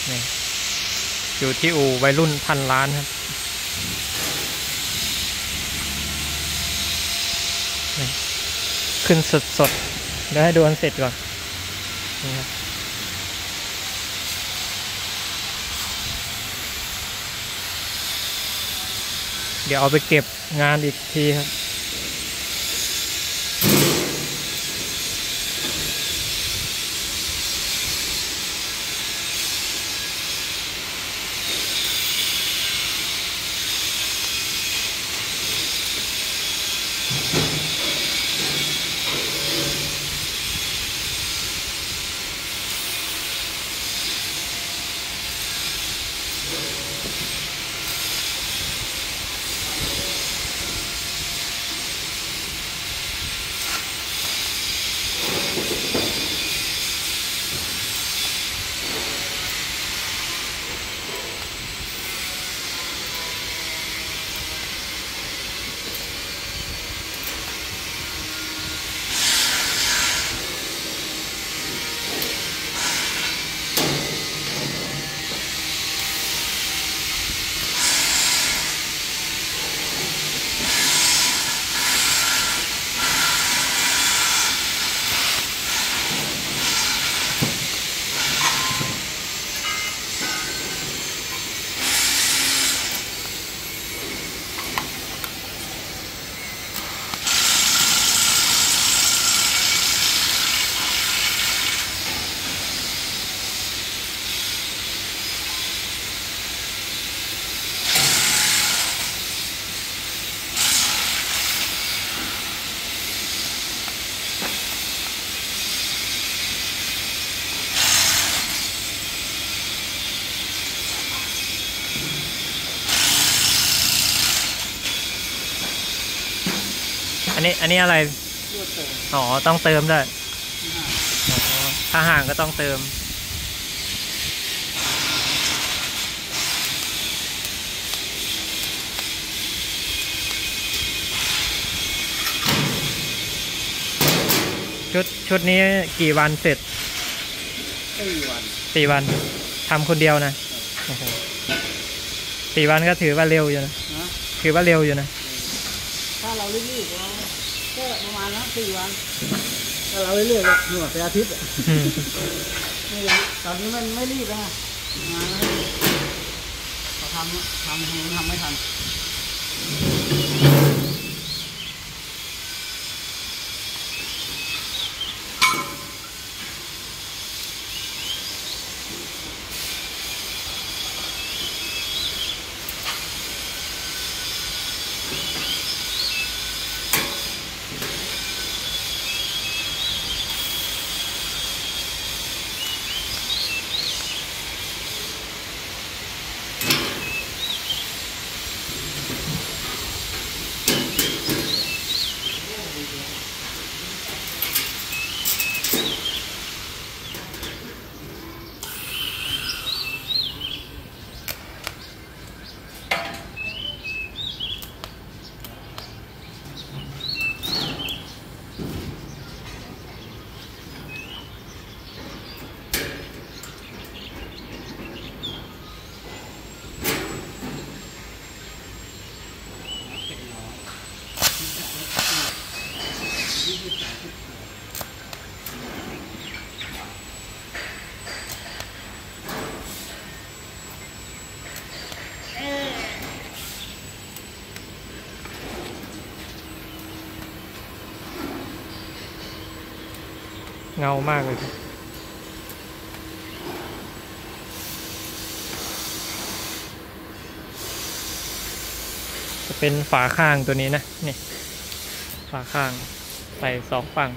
นี่อยู่ที่อู่วัยรุ่นพันล้านครับนี่ขึ้นสดๆเดี๋ยวให้ดูอันเสร็จก่อนนี่ครับเดี๋ยวเอาไปเก็บงานอีกทีครับอันนี้อะไรอ๋อต้องเติมด้วยอ๋อถ้าห่างก็ต้องเติมชุดนี้กี่วันเสร็จ4 วันทำคนเดียวนะโอ้โห4 วันก็ถือว่าเร็วอยู่นะถือว่าเร็วอยู่นะถ้าเรารีบๆเราก็ประมาณนั้น4 วันถ้าเราเรื่อยๆหนวดเป็นอาทิตย์ตอนนี้มันไม่รีบแล้วนะงานเขาทำไม่ทันเงามากเลยจะเป็นฝาข้างตัวนี้นะนี่ฝาข้างใส่2 ฝั่ง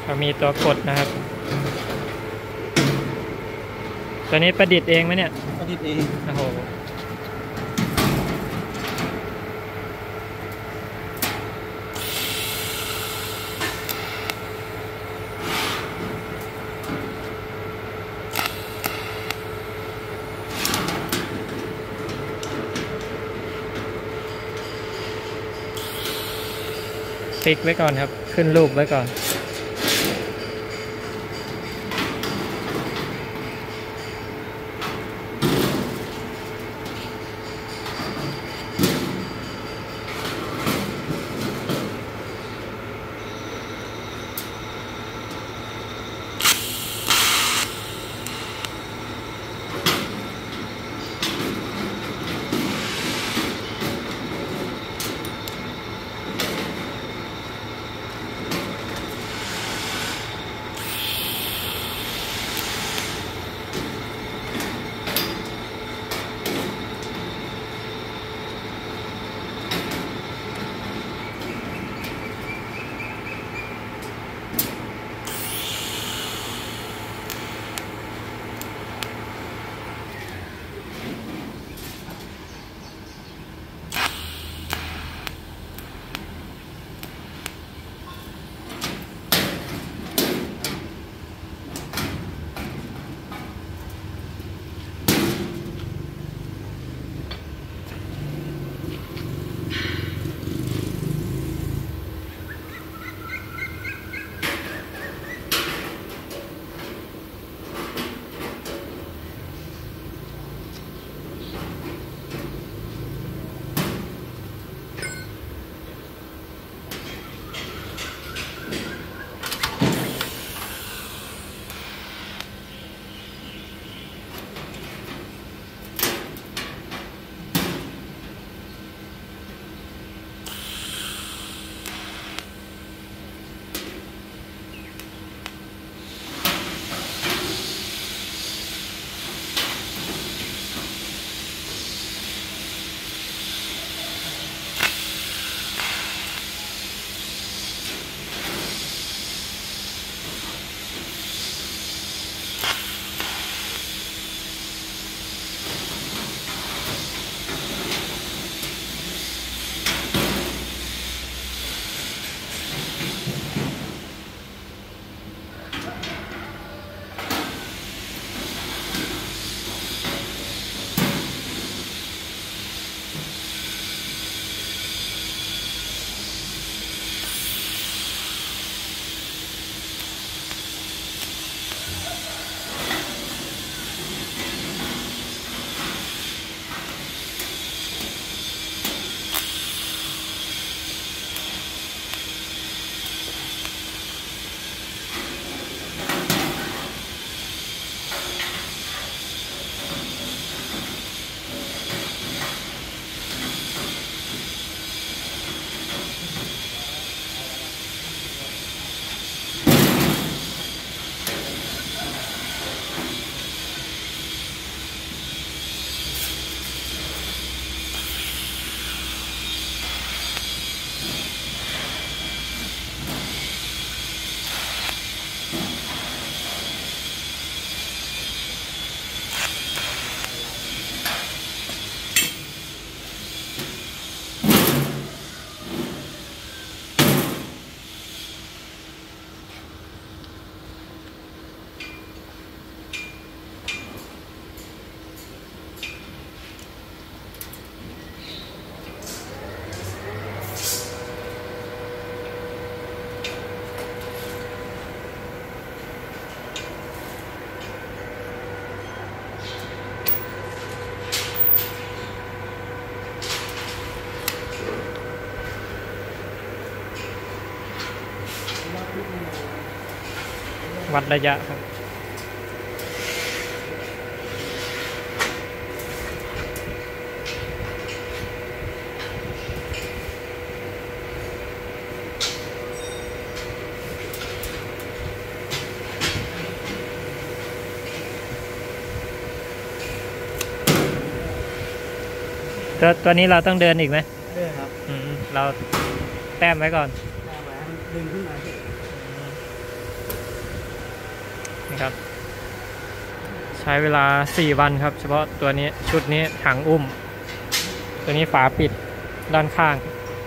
ก็มีตัวกดนะครับตัวนี้ประดิษฐ์เองไหมเนี่ยประดิษฐ์เองโอ้โหฟิกไว้ก่อนครับขึ้นรูปไว้ก่อนวัดระยะครับตัวนี้เราต้องเดินอีกไหมเดินครับเราแต้มไว้ก่อนดึงขึ้นมานี่ครับใช้เวลา4 วันครับเฉพาะตัวนี้ชุดนี้ถังอุ้มตัวนี้ฝาปิดด้านข้าง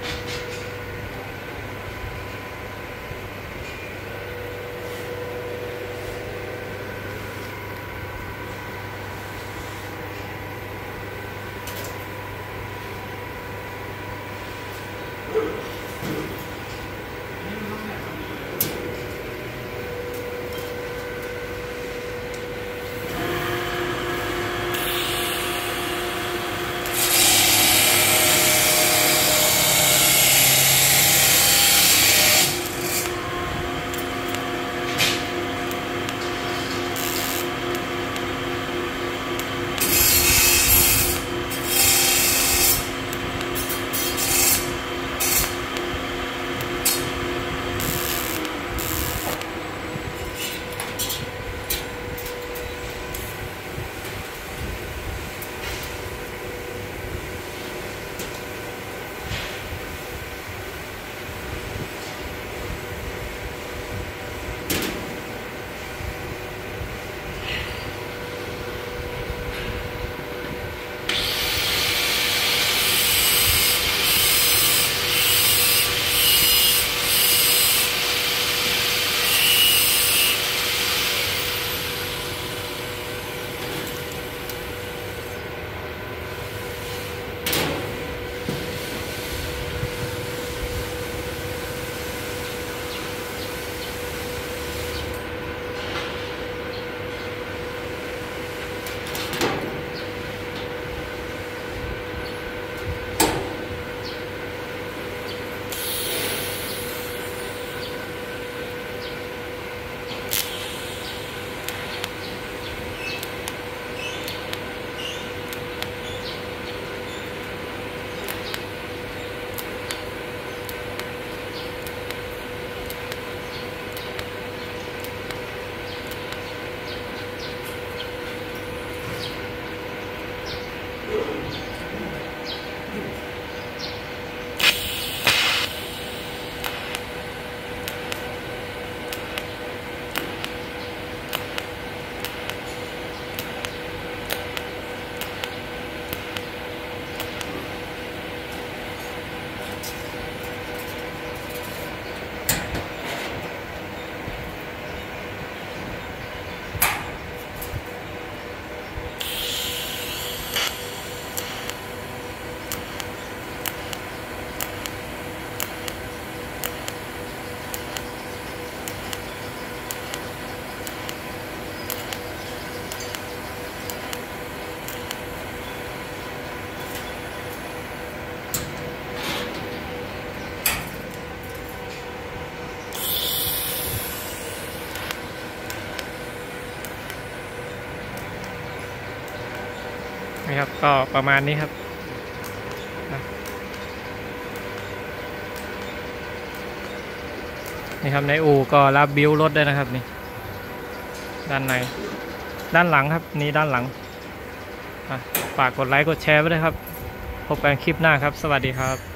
นี่ครับก็ประมาณนี้ครับนี่ครับในอู่ก็รับบิวรถได้นะครับนี่ด้านในด้านหลังครับนี่ด้านหลังฝากกดไลค์กดแชร์ไว้ด้วยครับพบกันคลิปหน้าครับสวัสดีครับ